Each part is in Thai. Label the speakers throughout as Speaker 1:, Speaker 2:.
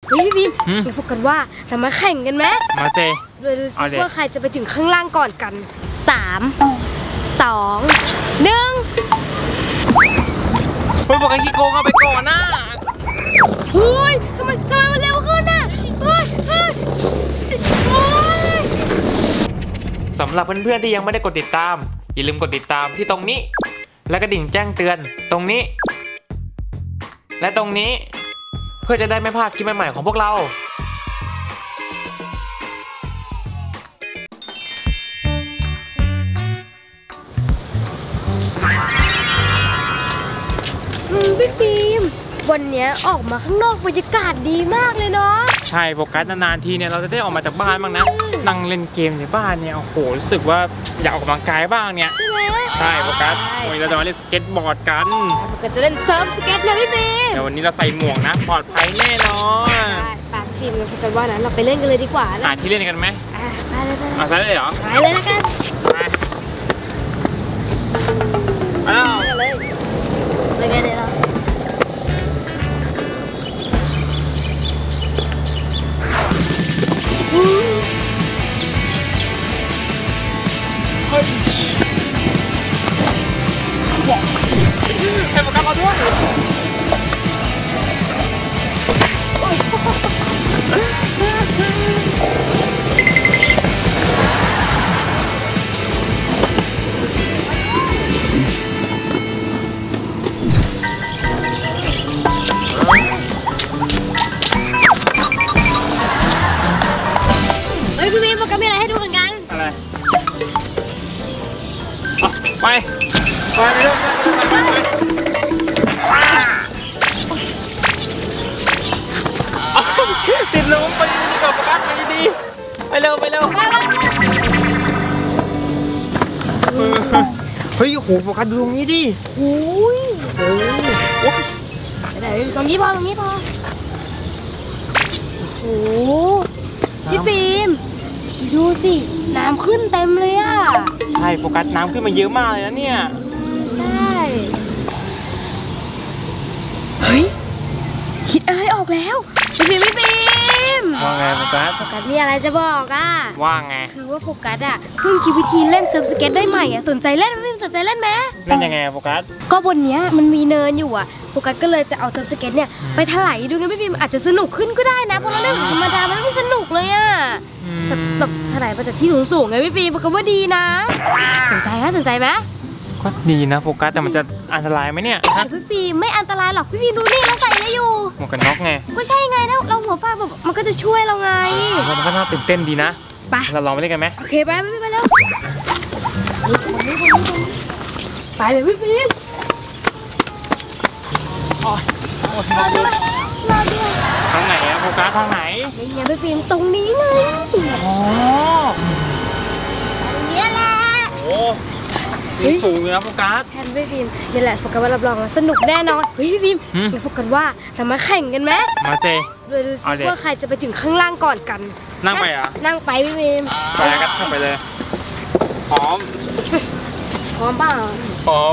Speaker 1: เฮ้ยพี่บีมเราโฟกัสว่าเรามาแข่งกันไหม
Speaker 2: มาเซ
Speaker 1: ดูสิว่าใครจะไปถึงข้างล่างก่อนกัน3 2 1
Speaker 2: เฮ้ยบอกไอ้ขี้โกงเอาไปก่อนนะ
Speaker 1: เฮ้ยทำไมมันเร็วขึ้นน่ะเฮ้ย
Speaker 2: สำหรับเพื่อนๆที่ยังไม่ได้กดติดตามอย่าลืมกดติดตามที่ตรงนี้และกระดิ่งแจ้งเตือนตรงนี้และตรงนี้เพื่อจะได้ไม่พลาดคลิปใหม่ๆของพวกเรา
Speaker 1: พี่ฟิล์มวันนี้ออกมาข้างนอกบรรยากาศดีมากเลยเนาะ
Speaker 2: ใช่โฟกัสนานๆทีเนี่ยเราจะได้ออกมาจากบ้านบ้างนะนั่งเล่นเกมในบ้านเนี่ยโอ้โหรู้สึกว่าอยากออกกำลังกายบ้างเนี่ยใช่โฟกัสวันนี้เราจะมาเล่นสเก็ตบอร์ดกัน
Speaker 1: ก็จะเล่นเซิร์ฟสเก็ตนะพี่ฟิล์ม
Speaker 2: เดี๋ยววันนี้เราใส่หมวกนะปลอดภัยแน่นอน
Speaker 1: ปากฟิล์มเราคิดว่านั้นเราไปเล่นกันเลยดีกว่านะ
Speaker 2: ที่เล่นกันไหม
Speaker 1: ไปเลย
Speaker 2: เอาใช่เลยเหรอ
Speaker 1: ไปเลยนะกัน
Speaker 2: ไปเลย
Speaker 1: ไปไงเดี๋ยวเรา
Speaker 2: ให้โฟกัสมาด้วย
Speaker 1: พี่บีมโฟกัสมีอะไรให้ดูเหมือนกัน
Speaker 2: อะไรไปเร็วติดลมไปดีกับโฟกัสไปดีไปเร็วเฮ้ยโหโฟกัสดูตรงนี้ดิ
Speaker 1: โอ้ยไหนตรงนี้พอโอ้พี่ฟิล์มดูสิน้ำขึ้นเต็มเลยอ่ะ
Speaker 2: ใช่โฟกัสน้ำขึ้นมาเยอะมากเลยนะเนี่ย
Speaker 1: ใช่เฮ้ยคิดอะไรออกแล้วพี่ฟิล์ม
Speaker 2: ว่าไงโฟกัส
Speaker 1: มีอะไรจะบอกอ่ะ
Speaker 2: ว่าไง
Speaker 1: คือว่าโฟกัสอ่ะเพิ่งคิดวิธีเล่นเซิร์ฟสเก็ตได้ใหม่อ่ะสนใจเล่นไหมสนใจเล่นไหม
Speaker 2: เล่นยังไงโฟกัส
Speaker 1: ก็บนเนี้ยมันมีเนินอยู่อ่ะโฟกัสก็เลยจะเอาเซิร์ฟสเก็ตเนี่ยไปถลายดูไงพี่ฟิล์มอาจจะสนุกขึ้นก็ได้นะเพราะเราเล่นธรรมดามันไม่สนุกเลยอ่ะแบบถลายมาจากที่สูงไงพี่ฟิล์มโฟกัสว่าดีนะสนใจไหม
Speaker 2: ก็ดีนะโฟกัสแต่มันจะอันตรายไหมเนี่ย
Speaker 1: พี่ฟิล์มไม่อันตรายหรอกพี่ฟิล์มดูนี่เราใส่อะไรอยู่
Speaker 2: หมวกกันน็อกไง
Speaker 1: ก็ใช่ไงแล้วเราหัวฟาดแบบมันก็จะช่วยเราไง
Speaker 2: มันก็น่าตื่นเต้นดีนะ
Speaker 1: ไป
Speaker 2: เราลองไปเล่นกันไหม
Speaker 1: โอเคไปแล้วไปเลยพี่ฟิล์มรอด้วย
Speaker 2: ทางไหนอะโฟกัสทางไหน
Speaker 1: นี่ไงพี่ฟิล์มตรงนี้ไง
Speaker 2: อ๋อ
Speaker 1: นี่แหละ
Speaker 2: โอ้สูงเลยนะโฟกัส
Speaker 1: แทนพี่ฟิล์มนี่แหละโฟกัสว่ารับรองสนุกแน่นอนเฮ้ยพี่ฟิล์มเราโฟกัสว่าเรามาแข่งกันไหม
Speaker 2: มาเซ
Speaker 1: ดูสิว่าใครจะไปถึงข้างล่างก่อนกัน
Speaker 2: นั่งไปอ่ะ
Speaker 1: นั่งไปพี่ฟิล์ม
Speaker 2: ไปกันเข้าไปเลยพร้อม
Speaker 1: เปล่า
Speaker 2: พร้อม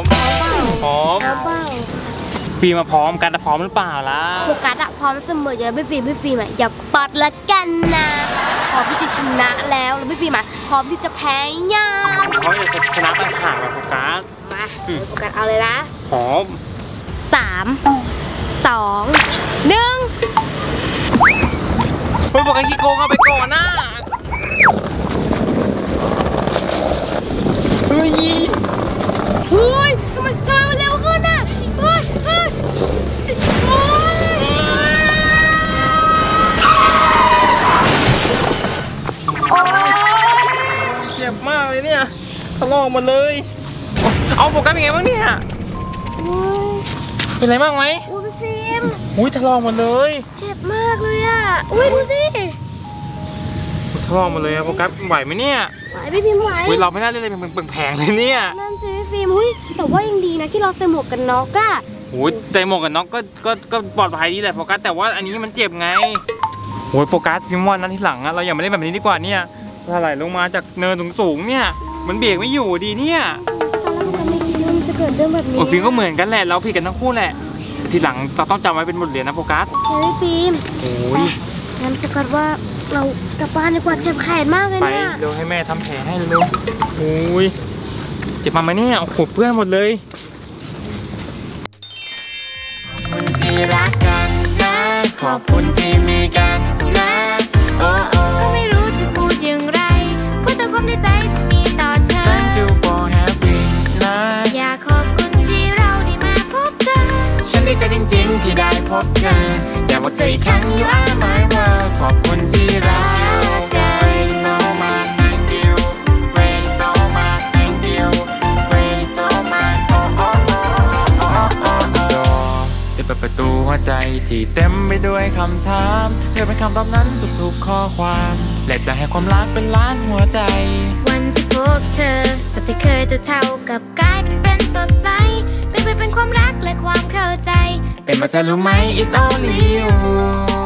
Speaker 2: ฟิล์มมาพร้อมกันพร้อมหรือเปล่าล่ะ
Speaker 1: โฟกัสอะพร้อมเสมออยู่แล้วพี่ฟิล์มอะอย่าปัดละกันนะพร้อมที่จะชนะแล้วพี่ฟิล์มอะพร้อมที่จะแพ้ยัง
Speaker 2: เขาจะชนะต่างหากโฟกัส
Speaker 1: มาโฟกัสเอาเลยนะ
Speaker 2: พร้อม
Speaker 1: 3 2 1
Speaker 2: เฮ้ยบอกไอ้ขี้โกงเอาไปก่อนนะเฮ้ย
Speaker 1: ทำไมมันเร็วขึ้นน่ะ
Speaker 2: เจ็บมากเลยเนี่ยทะลอกมาเลยเอาโฟกัสเป็นไงบ้างเนี่ยเป็นไรบ้างไหม
Speaker 1: พี่ฟิล์ม
Speaker 2: ทะลอกมาเลย
Speaker 1: เจ็บมากเลยอ่ะดูสิ
Speaker 2: ทะลอกมาเลยโฟกัสไหวไหมเนี่ย
Speaker 1: ไหวพี่ฟิล์มไหว
Speaker 2: เราไม่น่าเล่นอะไรเป็นแผงเลยเนี่ย
Speaker 1: นั่นสิพี่ฟิล์มแต่ว่ายังดีนะที่เราใส่หมวกกันน็อกอะ
Speaker 2: ใส่หมวกกันน็อกก็ปลอดภัยดีแหละโฟกัสแต่ว่าอันนี้มันเจ็บไงโฟกัสฟิล์มว่านั้นที่หลังอะเราอย่ามาเล่นแบบนี้ดีกว่าเนี่ยถลายลงมาจากเนินสูงเนี่ยมันเบรกไม่อยู่ดีเนี่ย
Speaker 1: ตอนแรกไม่คิดว่ามันจะเกิดเรื่องแบบนี้
Speaker 2: ฟิล์มก็เหมือนกันแหละเราผิดกันทั้งคู่แหละทีหลังเราต้องจำไว้เป็นบทเรียนนะโฟกัส
Speaker 1: ฟิล์ม
Speaker 2: โอ้ย
Speaker 1: กัสว่าเรากลับบ้านดีกว่าเจ็บแขนมากเลย
Speaker 2: ไป
Speaker 1: เนี่ย
Speaker 2: เร็วให้แม่ทำแผลให้เร็วโอ้ยเจ็บมาไหมเนี่ยโอ้โหเปื้อนหมดเลย
Speaker 3: คุณที่รักกันนะขอบคุณที่มีกันนะโอ้โอ้ก็ไม่รู้จะพูดอย่างไรพูดแต่ความในใจที่มีต่อเธอ
Speaker 2: Thank you for having นะ
Speaker 3: อยากขอบคุณที่เราได้มาพบเธอฉันดีใจจริงๆที่ได้พบเธออยากบอกเธออีกครั้ง You are my world ขอบคุณที่รักกัน
Speaker 2: so much thank you way so much thank you way so muchจะเปิดประตูหัวใจที่เต็มไปด้วยคำถามเธอเป็นคำตอบนั้นทุกๆข้อความและจะให้ความรักเป็นล้านหัวใจ
Speaker 3: วันที่พบเธอจากที่เคยจะเท่ากับกลายเป็นสดใสเป็นความรักและความเข้าใจเป็นมาเธอรู้ไหม It's only you